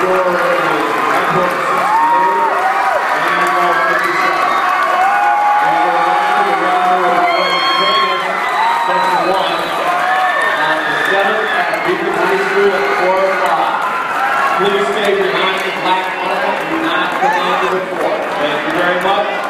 score is Edward 68 and Endwell 57. And we're on to the round of training section 1 on the 7th at Beacon High School at 4 o'clock. Please stay behind the black flag and do not come onto the court. Thank you very much.